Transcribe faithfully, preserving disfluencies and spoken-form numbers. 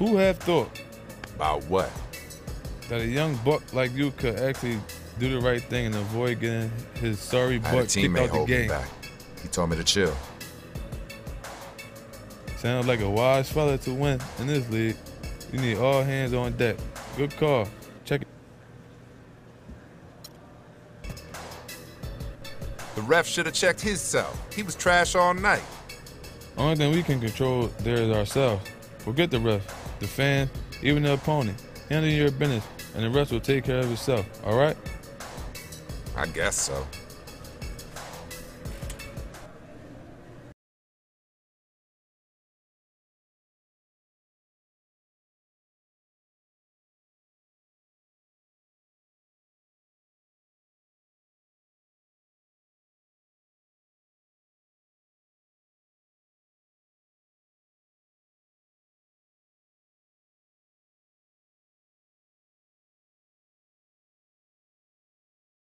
Who have thought About what? that a young buck like you could actually do the right thing and avoid getting his sorry I had a butt kicked teammate out the hold me game? back. He told me to chill. Sounds like a wise fella to win in this league. You need all hands on deck. Good call. Check it. The ref should have checked his self. He was trash all night. Only thing we can control there is ourselves. Forget the ref, the fan, even the opponent. Handle your business, and the rest will take care of itself, all right? I guess so.